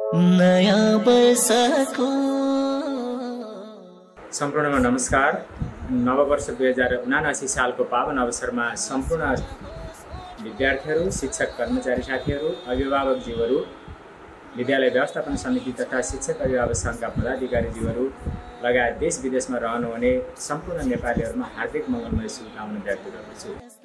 नयाँ वर्षको सम्पूर्णमा नमस्कार। नववर्ष 2079 सालको पावन अवसरमा सम्पूर्ण विद्यार्थीहरू, शिक्षक कर्मचारी साथीहरू, अभिभावकज्यूहरू, विद्यालय व्यवस्थापन समिति तथा शिक्षक अभिभावक सङ्घका पदाधिकारीज्यूहरू लगायत देश विदेशमा रहनुहुने सम्पूर्ण नेपालीहरूमा हार्दिक मङ्गलमय शुभकामना व्यक्त गर्दछु।